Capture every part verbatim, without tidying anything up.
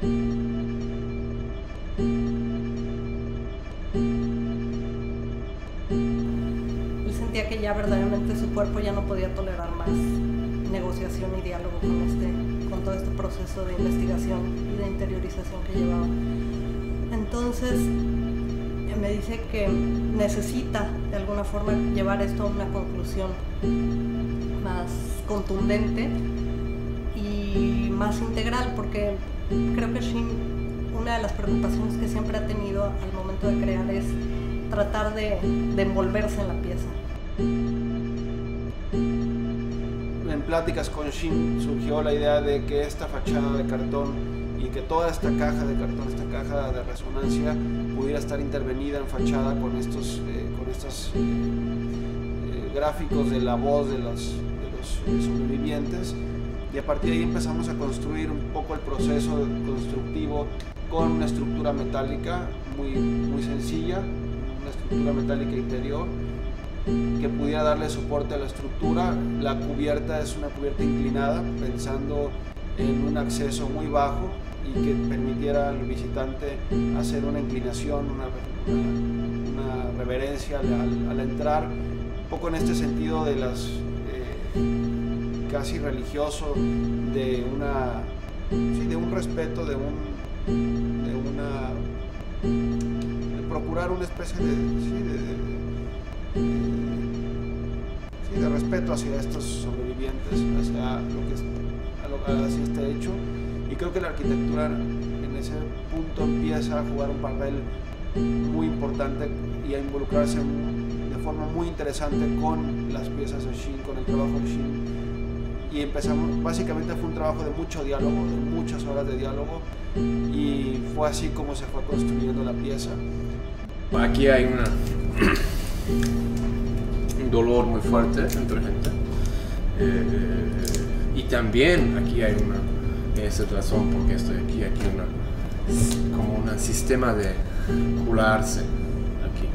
Él sentía que ya verdaderamente su cuerpo ya no podía tolerar más negociación y diálogo con, este, con todo este proceso de investigación y de interiorización que llevaba. Entonces me dice que necesita de alguna forma llevar esto a una conclusión más contundente y más integral, porque creo que Shin, una de las preocupaciones que siempre ha tenido al momento de crear es tratar de, de envolverse en la pieza. En pláticas con Shin surgió la idea de que esta fachada de cartón y que toda esta caja de cartón, esta caja de resonancia, pudiera estar intervenida en fachada con estos, eh, con estos eh, eh, gráficos de la voz de los, de los eh, sobrevivientes, y a partir de ahí empezamos a construir un poco el proceso constructivo con una estructura metálica muy, muy sencilla, una estructura metálica interior que pudiera darle soporte a la estructura. La cubierta es una cubierta inclinada, pensando en un acceso muy bajo y que permitiera al visitante hacer una inclinación, una, una, una reverencia al, al entrar, un poco en este sentido de las eh, casi religioso, de una sí, de un respeto, de un de una de procurar una especie de, sí, de, de, sí, de respeto hacia estos sobrevivientes, hacia lo que es, hacia este hecho. Y creo que la arquitectura en ese punto empieza a jugar un papel muy importante y a involucrarse de forma muy interesante con las piezas de Shin, con el trabajo de Shin. Y empezamos, básicamente fue un trabajo de mucho diálogo, de muchas horas de diálogo, y fue así como se fue construyendo la pieza. Aquí hay una, un dolor muy fuerte entre gente, eh, y también aquí hay una, esa es la razón por qué estoy aquí, aquí una, como un sistema de curarse aquí.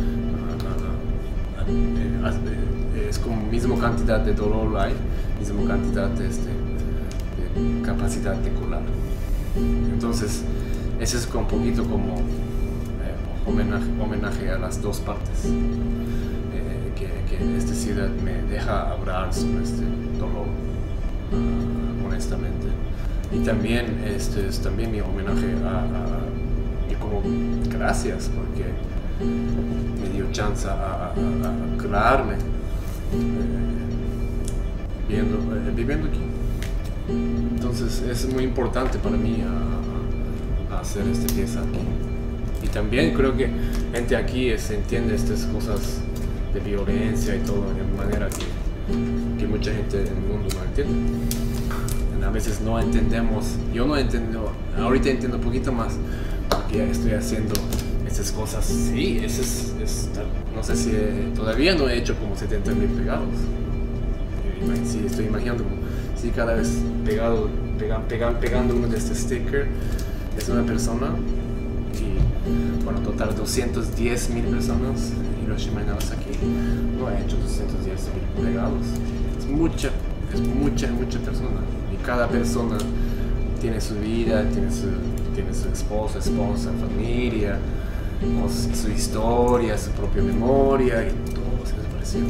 Uh, uh, uh, es como misma cantidad de dolor hay, misma cantidad de, este, de capacidad de curar. Entonces, ese es un poquito como eh, homenaje, homenaje a las dos partes, eh, que, que esta ciudad me deja hablar sobre este dolor, uh, honestamente. Y también este es también mi homenaje a, a y como gracias porque me dio chance a, a, a curarme eh, viviendo, eh, viviendo aquí. Entonces es muy importante para mí a, a hacer esta pieza aquí. Y también creo que gente aquí se entiende estas cosas de violencia y todo de manera que, que mucha gente en el mundo no entiende. A veces no entendemos, yo no entiendo, ahorita entiendo un poquito más porque estoy haciendo estas cosas. Sí, ese es, es, no sé si todavía no he hecho como setenta mil pegados. Sí, estoy imaginando como si cada vez pegado, pegan, pegan, pegando uno de este sticker es una persona, y bueno, total doscientos diez mil personas en Hiroshima y Nagasaki. No he hecho doscientos diez mil pegados, es mucha, es mucha, mucha persona. Cada persona tiene su vida, tiene su, tiene su esposa, esposa, familia, su historia, su propia memoria, y todo se desapareció.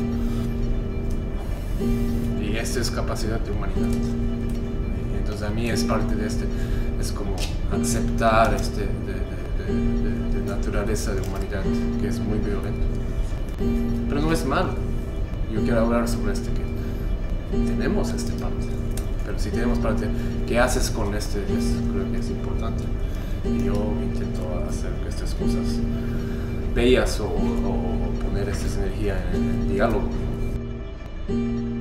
Y esto es capacidad de humanidad. Entonces a mí es parte de este, es como aceptar este de, de, de, de, de naturaleza de humanidad, que es muy violento. Pero no es malo. Yo quiero hablar sobre este, que tenemos esta parte. Pero si tenemos parte, ¿qué haces con este? Es, creo que es importante. Y yo intento hacer estas cosas bellas o, o, o poner esta energía en el diálogo.